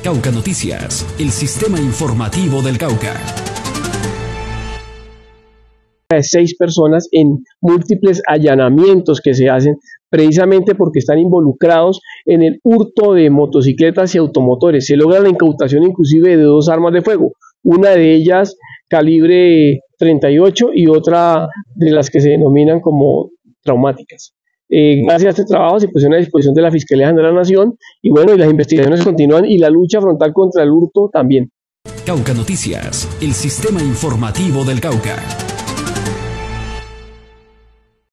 Cauca Noticias, el sistema informativo del Cauca. 6 personas en múltiples allanamientos que se hacen precisamente porque están involucrados en el hurto de motocicletas y automotores. Se logra la incautación inclusive de 2 armas de fuego, una de ellas calibre 38 y otra de las que se denominan como traumáticas. Gracias a este trabajo se pusieron a disposición de la Fiscalía General de la Nación y bueno, y las investigaciones continúan y la lucha frontal contra el hurto también. Cauca Noticias, el sistema informativo del Cauca.